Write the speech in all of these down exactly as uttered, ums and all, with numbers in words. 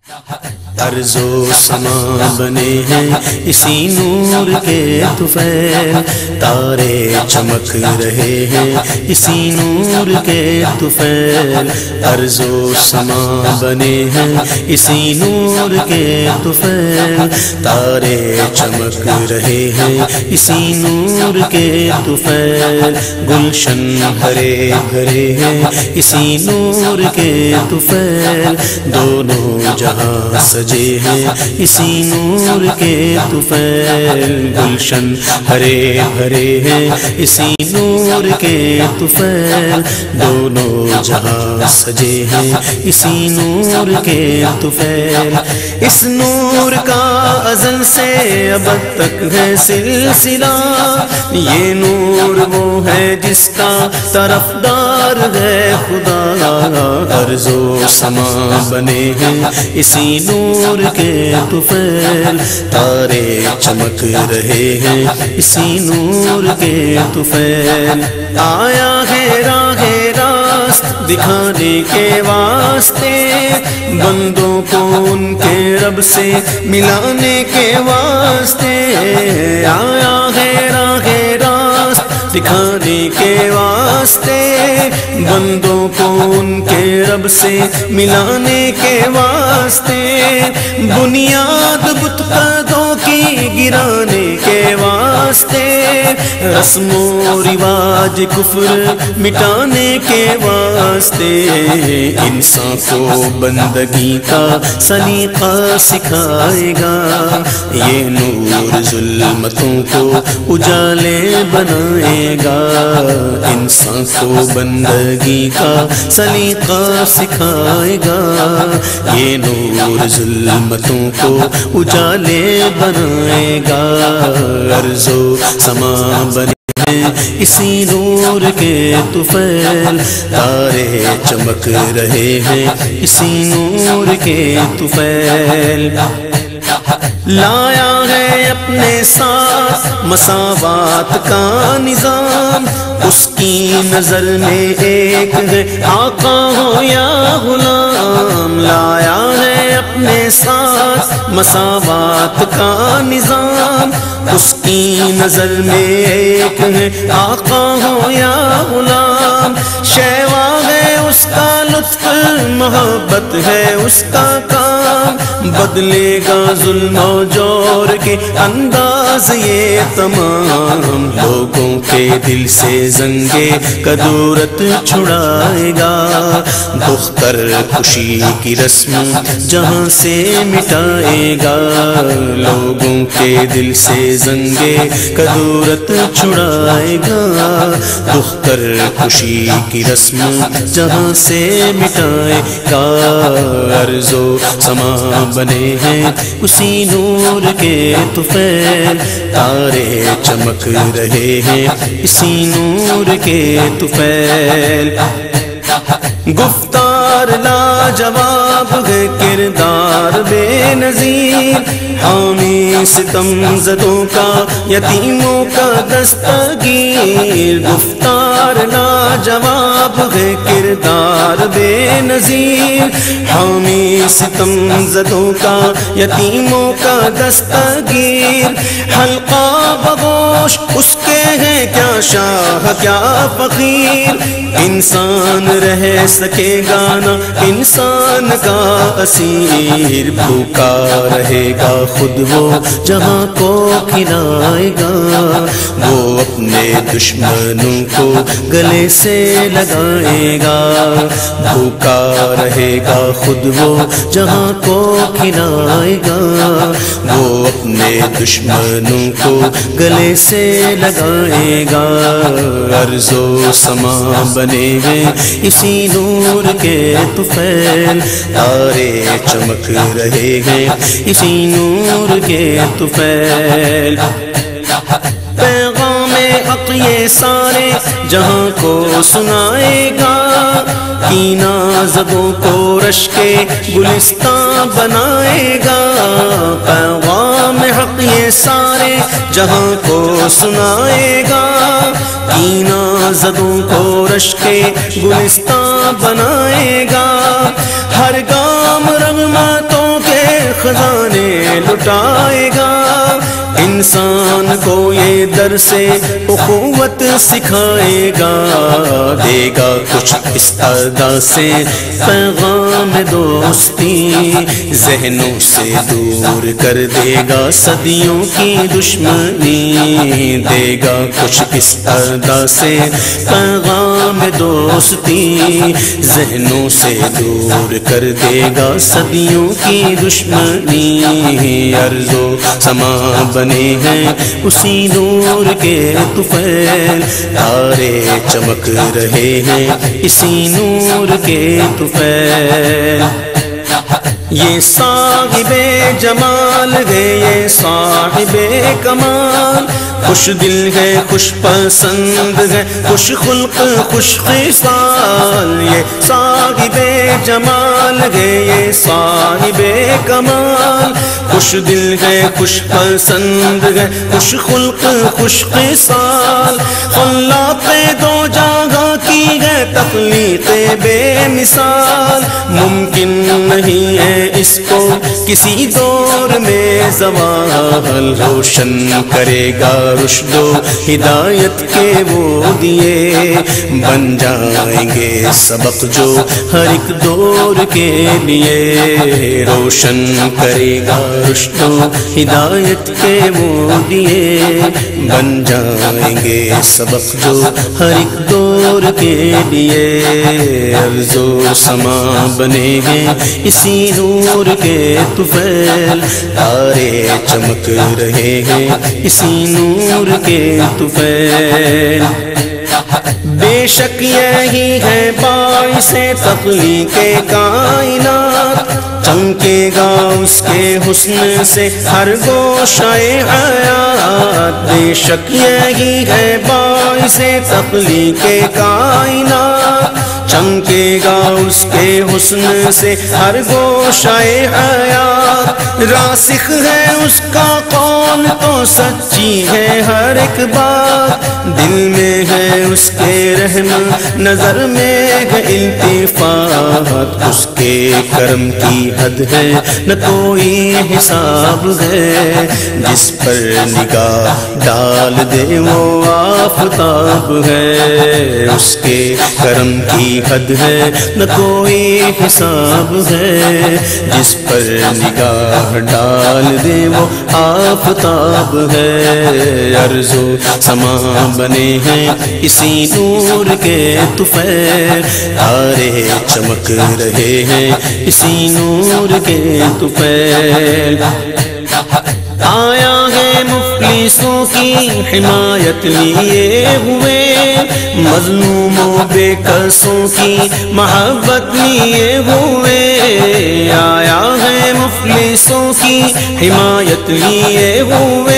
ارض و سما بنے ہیں اسی نور کے طفیل، تارے چمک رہے ہیں اسی نور کے طفیل، ارض و سما بنے ہیں اسی نور کے طفیل، تارے چمک رہے ہیں اسی نور کے طفیل، گلشن ہرے بھرے ہیں اسی نور کے طفیل، دونوں جہاں سجے ہیں اسی نور کے طفیل، گلشن ہرے بھرے ہیں اسی نور کے طفیل، دونوں جہاں سجے ہیں اسی نور کے طفیل، اس نور کا ازل سے ابد تک ہے سلسلہ، یہ نور وہ ہے جس کا طرفدار ہے خدا، ارض و سما بنے ہیں اسی نور کے طفیل، تارے چمک رہے ہیں اسی نور کے طفیل، آیا ہے راہ راست دکھانے کے واسطے، بندوں کو ان کے رب سے ملانے کے واسطے، آیا ہے راہ راست دکھانے کے واسطے، بندوں کو ان کے رب سے ملانے کے واسطے، بنیاد بت پردوں کی گرانے کے واسطے، رسم و رواج کفر مٹانے کے واسطے، انسان کو بندگی کا سلیقہ سکھائے گا، یہ نور ظلمتوں کو اجالے بنائے گا، انسان کو بندگی کا سلیقہ سکھائے گا، یہ نور ظلمتوں کو اجالے بنائے گا، ارض و سما بنے ہیں اسی نور کے طفیل، تارے چمک رہے ہیں اسی نور کے طفیل، لایا ہے اپنے ساتھ مساوات کا نظام، اس کی نظر میں ایک ہے آقا ہو یا غلام، لایا ہے اپنے ساتھ مساوات کا نظام، اس کی نظر میں ایک ہے آقا ہو یا غلام، شیوا ہے اس کا لطف محبت ہے اس کا کام، بدلے گا ظلم و جور کے انداز یہ تمام، لوگوں کے دل سے زنگے کدورت چھڑائے گا، دختر خوشی کی رسم جہاں سے مٹائے گا، لوگوں کے دل سے زنگے کدورت چھڑائے گا، دختر خوشی کی رسم جہاں سے مٹائے گا، ارض و سما بنے ہیں اسی نور کے طفیل، تارے چمک رہے ہیں اسی نور کے طفیل، گفتار لاجواب ہے کردار بے نظیر، حامی ستم زدوں کا یتیموں کا دستگیر، گفتار لاجواب ہے کردار بے نظیر، حامی ستم زدوں کا یتیموں کا دستگیر، حلقہ بغوش اس کے ہیں کیا شاہ کیا فقیر، انسان رہ سکے گا نہ انسان کا اسیر، بھوکا رہے گا خود وہ جہاں کو کھلائے گا، وہ اپنے دشمنوں کو گلے سے لگائے گا، بھوکا رہے گا خود وہ جہاں کو کھلائے گا، وہ اپنے دشمنوں کو گلے سے لگائے گا، ارض و سما بنے ہیں اسی نور کے طفیل، تارے چمک رہے ہیں اسی نور کے طفیل، پیغام حق یہ سارے جہاں کو سنائے گا، کینہ زدوں کو رش کے گلستان بنائے گا، پیغام حق یہ سارے جہاں کو سنائے گا، کینہ زدوں کو رش کے گلستان بنائے گا، ہر گام رغمتوں خزانے لٹائے گا، انسان کو یہ درس اخوت سکھائے گا، دے گا کچھ اس ادا سے پیغام دوستی، ذہنوں سے دور کر دے گا صدیوں کی دشمنی، دے گا کچھ اس ادا سے پیغام دوستی، ذہنوں سے دور کر دے گا صدیوں کی دشمنی، ارض و سما بنے ہیں اسی نور کے طفیل، تارے چمک رہے ہیں اسی نور کے طفیل، یہ صاحب جمال ہے یہ صاحب کمال، خوش دل ہے خوش پسند ہے خوش خلق خوش خصال، یہ صاحب جمال ہے یہ صاحب کمال، خوش دل ہے خوش پسند ہے خوش خلق خوش خصال، خلاق دو جہاں کی ہے تخلیق بے مثال، ممکن نہیں ہے اس کو کسی دور میں زوال، روشن کرے گا رشد و ہدایت کے وہ دیے، بن جائیں گے سبق جو ہر ایک دور کے لیے، روشن کرے گا رشد و ہدایت کے وہ دیے، بن جائیں گے سبق جو ہر ایک دور کے لیے، ارض و سما بنے ہیں اسی نور کے طفیل، تارے چمک رہے ہیں اسی نور کے طفیل، بے شک یہی ہے باعث تخلیق کائنات، چمکے گا اس کے حسن سے ہر گوشہ حیات، بے شک یہی ہے باعث تخلیق کائنات، چمکے گا اس کے حسن سے ہر گوشہ حیات، راسخ ہے اس کا قول تو سچی ہے ہر ایک بات، دل میں ہے اس کے رحم نظر میں ہے التفات، اس کے کرم کی حد ہے نہ کوئی حساب ہے، جس پر نگاہ ڈال دے وہ آفتاب ہے، اس کے کرم کی حد ہے نہ کوئی حساب ہے، جس پر نگاہ ڈال دے وہ آفتاب ہے، ارض و سما بنے ہیں اسی نور کے طفیل، تارے چمک رہے ہیں اسی نور کے طفیل، آیا ہے مفلسوں کی حمایت لیے ہوئے، مظلوموں بے کسوں کی محبت لیے ہوئے، آیا ہے مفلسوں کی حمایت لیے ہوئے،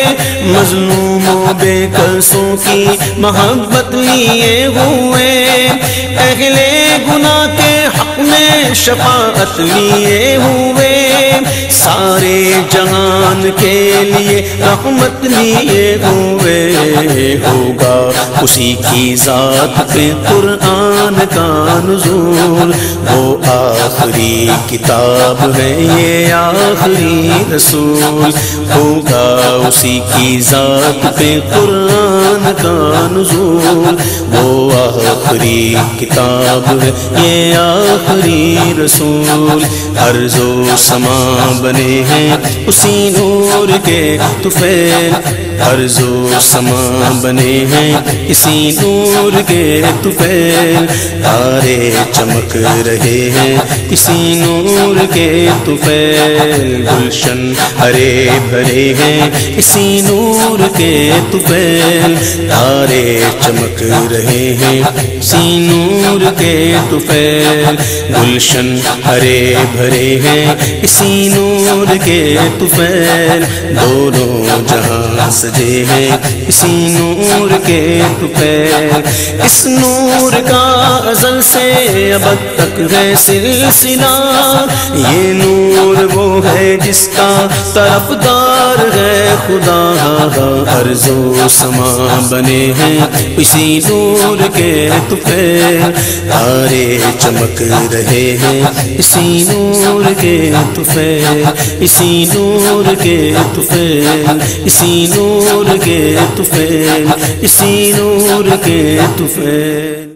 مظلوموں بے کسوں کی محبت لیے ہوئے، اہل گناہ کے حق میں شفاعت لیے ہوئے، سارے جہان کے لیے رحمت لیے ہوئے، ہوگا اسی کی ذات پہ قرآن کا نزول، وہ آخری کتاب ہے یہ آخری رسول، ہوگا اسی کی ذات پہ قرآن کا نزول، وہ آخری کتاب ہے یہ آخری رسول، ارض و سما بنے ہیں اسی نور کے طفیل، ارض و سما بنے ہیں اسی نور کے طفیل، تارے چمک رہے ہیں اسی نور کے طفیل، گلشن ہرے بھرے ہیں اسی نور کے طفیل، تارے چمک رہے ہیں اسی نور کے طفیل، گلشن ہرے بھرے ہیں اسی نور کے طفیل، دونوں جہاں سجے ہیں اسی نور کے طفیل، اس نور کا ازل سے ابد تک ہے سلسلہ، یہ نور وہ ہے جس کا طرفدار ہے خدا ارض و سما بنے ہیں اسی نور کے طفیل، تارے چمک رہے ہیں اسی نور کے طفیل، اسی نور کے طفیل، اسی نور کے طفیل، اسی نور کے طفیل۔